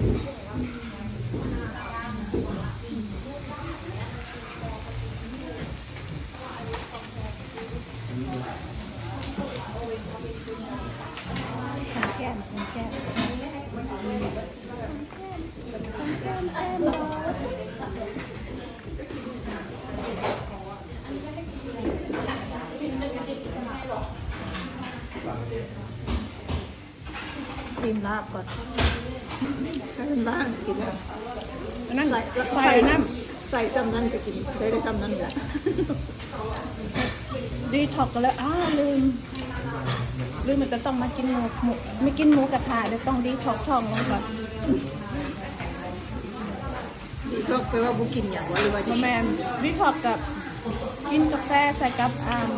ชิมลาบก่อนให้มันบ้างกินแล้วนั่นใส่น้ำใส่ซ้ำนั่นจะกินได้ซ้ำนั่นแหละดีท็อกกันแล้วลืมมันจะต้องมากินหมูไม่กินหมูกระทะเดี๋ยวต้องดีท็อกท้องลงก่อนดีท็อกแปลว่าบุกินอย่างว่าหรือว่าแมนดีท็อกกับกินกาแฟใส่กับ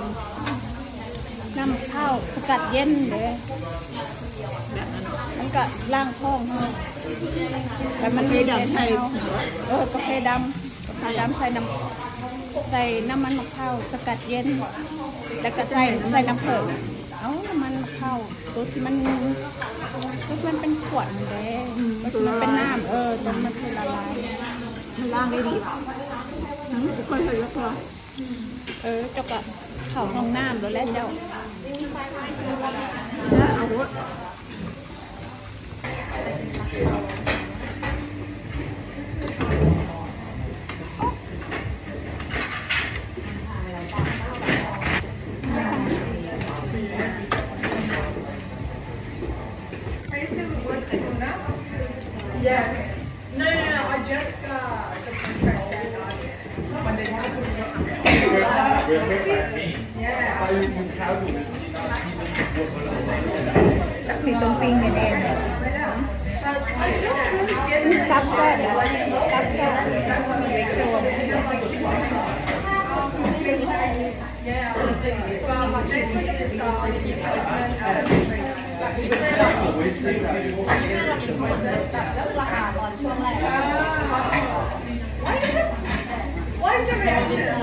น้ำข้าวสกัดเย็นเลยแบบนั้นมันก็ล้างท้องแต่มันมีดำใส่กาแฟดำใส่น้ำมันมะพร้าวสกัดเย็นแล้วก็ใส่น้ำเผึ้งเอาน้ำมันมะพร้าวตัวที่มันเป็นขวดเลยมันเป็นน้ำมันคือละลายมันล้างได้ดีทุกคนเคยยกพอเจ้าก็เข่าห้องน้ำแล้วเจ้าเอา Yes. No. I just the contract that when they have to Yeah. มีตรงปีนแดงซับแซ่เล็กโจน Yeah. Well, like next week at the start, you put Why is there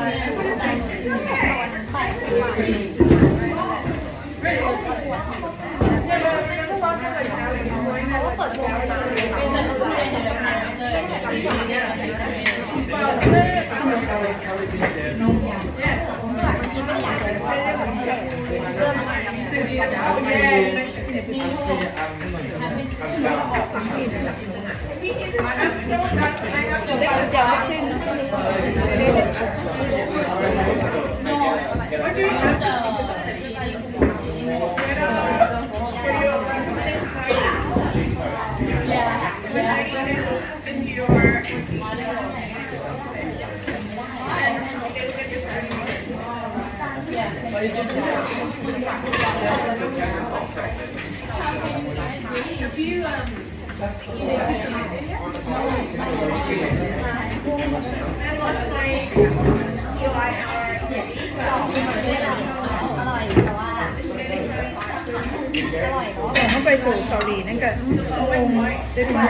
เขาไปสู่เกาหลีนั่นก็ได้ถึง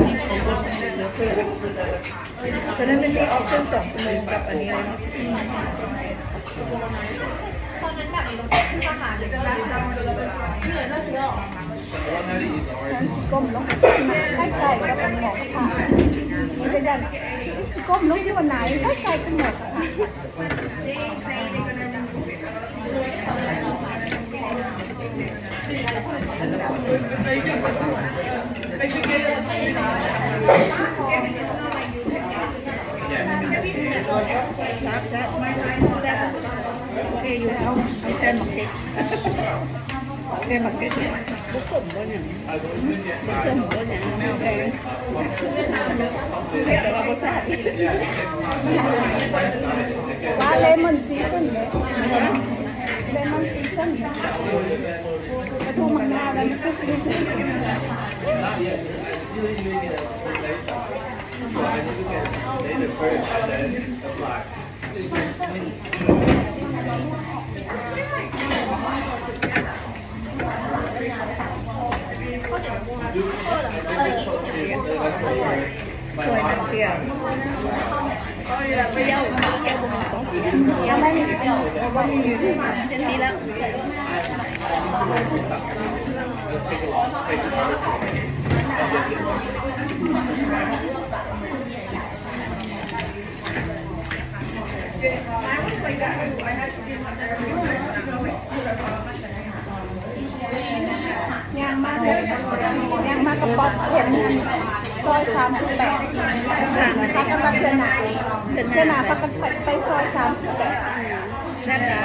ตอนนั้นเป็นที่ออฟชั่น2 ชั่วโมงกับอันนี้เลยเนาะตอนนั้นแบบที่ทหารที่เหลือน่าจะเยอะก้มลงใกล้ๆกับเป็นหมอกค่ะมันเป็นดันก้มลงที่วันไหนใกล้ๆเป็นหมอกค่ะแซ่บไม่แซ่บโอเคอยู่แล้วเอาแค่หมักเก็ตแค่หมักเก็ตบุกสมด้วยเนี่ยบุกสมด้วยเนี่ยแมวแดงแต่ว่าบุกแซ่บว่าเลมอนซีซั่นเลยเลมอนซีซั่นกระทู้มังงาแล้วมันก็ซีซั่นสวยมันเตี้ยไม่ยาวแก้วบุ้งยังไม่มีเดียวว่ามีอยู่ที่เช่นนี้แล้วย่างมากเลยย่างมากกระป๋องเห็นอันซอย38พักกันมาเทือนหนาพักกันไปซอย38 นั่นนะ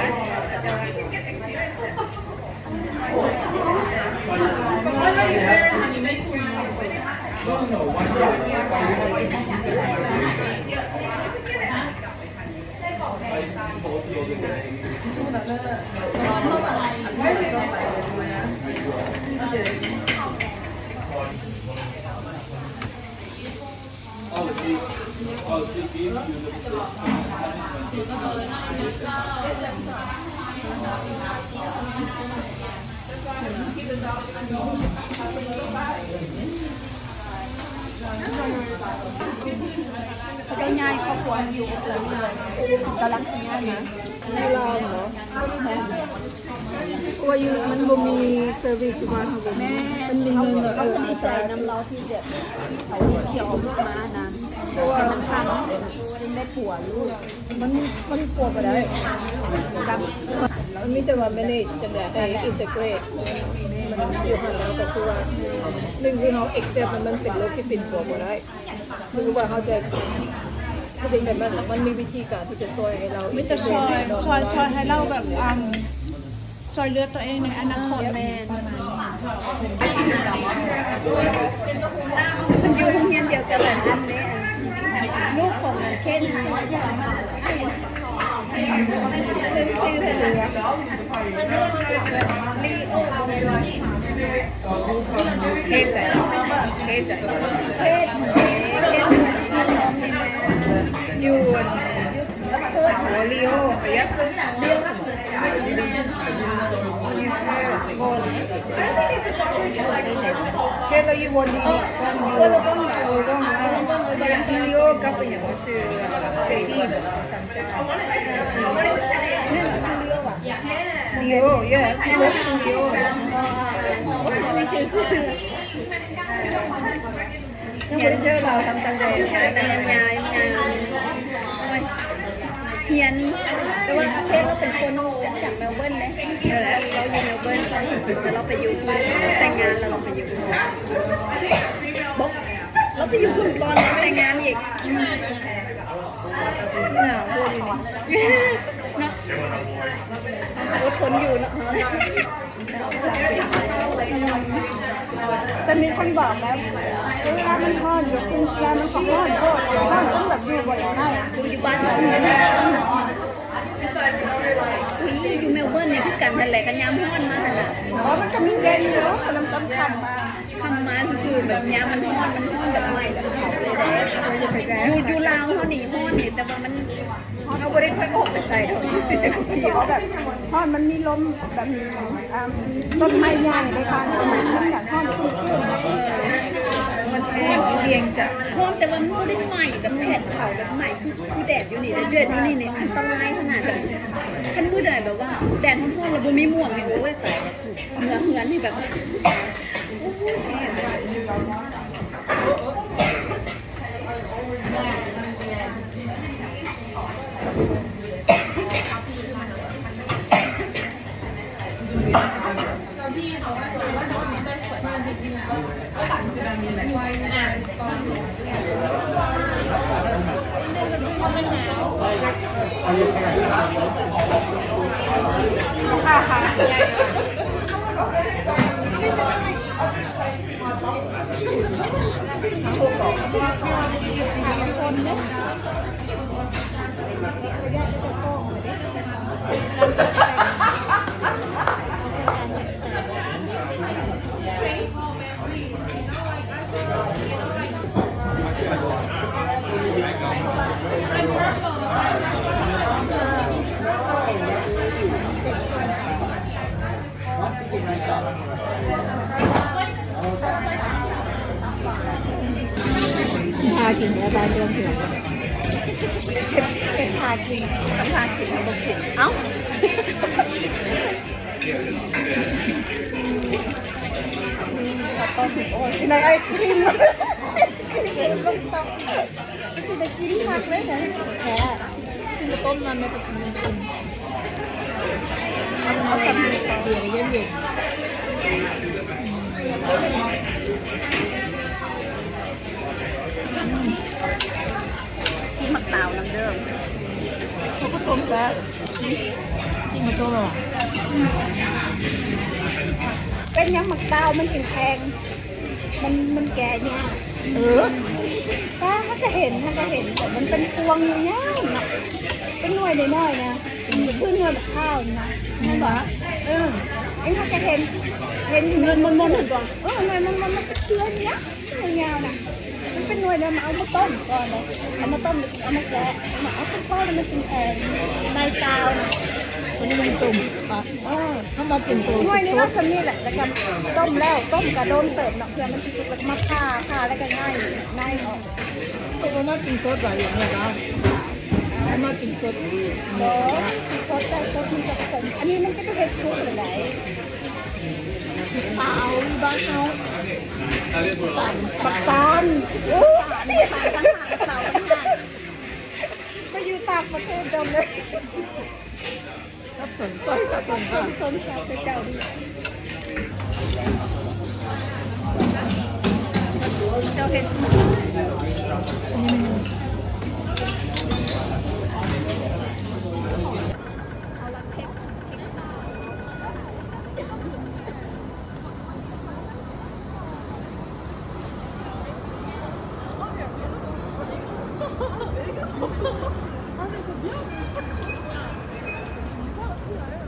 เจ้าใหญ่ครอบครัวอยู่กับเราเลยกำลังทำงานนะไม่ลองเหรอว่าอยู่มันบ่มีเซอร์วิสอยู่บ้านเขาบ่แม่มันมีเงินเขาดีใจน้ำเราที่แบบเขาเขียวลูกม้านะเพราะว่ามันพังเป็นได้ผัวลูกมันปวดไปได้มันมีแต่ว่า manage จังได๋ให้ integrate มันอยู่หันแล้วก็คือว่าหนึ่งคือเขา accept มันเป็นโรคที่เป็นตัวบ่ได้คือว่าเขาจะคือเป็นแบบนั้นมันมีวิธีการที่จะช่วยให้เราไม่จะช่วยให้เราแบบช่วยเลือกตัวเองในอนาคตแม่ประมาณนี้มันอยู่โรงเรียนเดียวกันแหละนั่นเนี่ยลูกของเคนลีโอเคสแต่ยูนโอริโอยักษ์เดียวเคสเราอยู่วันนี้เราต้องลิโอกับอย่างว่าชื่อเซรีสัมชาลิโอเยอะลิโอลิโอเห็นเจอเราทำตังเลยเฮียนแต่ว่าเทศเราเป็นคนจากเมลเบิร์นเลยเราอยู่เมลเบิร์นแต่เราไปอยู่แต่งงานแล้วเราไปอยู่บอกเราไปอยู่กรุงตอนแต่งงานอีกหนาวด้วยเนาะอดทนอยู่เนาะแต่มีคนบอกแล้วเวลามันร้อนอยู่คุณยามันก็ร้อนก็ร้อนต้องแบบอยู่บ่อยได้อยู่บ้านเราเนี่ยอยู่เมลเบิร์นเนี่ยพี่กันนั่นแหละกันยามร้อนมากนะอ๋อมันก็มีเย็นเนาะกำลังต้มคำมาคือแบบยามมันร้อนแบบใหม่แบบอยู่ลาวเขาหนีร้อนนี่แต่ว่ามันเอาบริษัทออกไปใส่เขาแบบร้อนมันมีลมแบบต้นไม้ใหญ่ในการทำมันแบบร้อนชุ่มชื่นมันแห้งเรียงจะร้อนแต่ว่ามันไม่ได้ใหม่แบบแผดเผาแบบใหม่คือแดดอยู่นี่เดือดอยู่นี่เนี่ยอันตรายขนาดแบบฉันพูดเลยแบบว่าแดดร้อนๆเราไม่ม่วงเนี่ยโอ้ยใส่เหงื่อนี่แบบพากินแล้วบ้านเรื่องเถื่อนเป็นพากินมันบอกกินเอ้าในไอศครีมไอศครีมลงต๊อกจะได้กินผักได้ไหมแค่ชิ้นต้มนั่นไม่ต้องกินต้มเอาสำลีเขาเดี๋ยวเย็นเย็นที่มักเต่าน้ำเดิมเขาก็ต้มแล้วชิ้นมาต้มหรอเป็นยังมักเต่ามันกินแพงมันแก่เนี่ย ป้าเขาจะเห็นแต่มันเป็นพวงอยู่เนี่ยเป็นหน่วยน้อยๆนะคือหน่วยแบบข้าวนะนั่นหรอไอ้เขาจะเห็นเงินมันถึงก่อนเงินมันเป็นเชื้อเนี้ยยาวๆนะมันเป็นหน่วยเนี่ยมาเอามาต้มก่อนเลยเอามาต้มเอามาแกะเอาข้าวต้มแล้วมันกินแพงใบกาวนะมันยังจุ่มปะถ้ามากินตัวหน่วยนี้เราสนี่แหละแต่กันต้มแล้วต้มกระโดนเติมเนาะเพื่อมันจะสุกแล้วมาผ่าแล้วก็ง่ายออกเขามากินซดอะไรอย่างเงี้ยครับเขามากินซดเนาะซดแต่ซดมันจะขมอันนี้มันก็จะเป็นซุปหรือไงเอาบ้านเขาปักตานโอ้นี่ต่างหากเต่าต่างหากไปอยู่ต่างประเทศจมเลยสับสนซอยสับสนชนชาติเจ้าดีเจ้าเห็น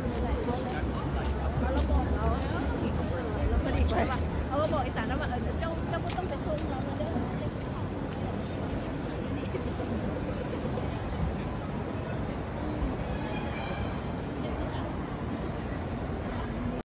เอาบอกอีสานแล้วว่าเจ้า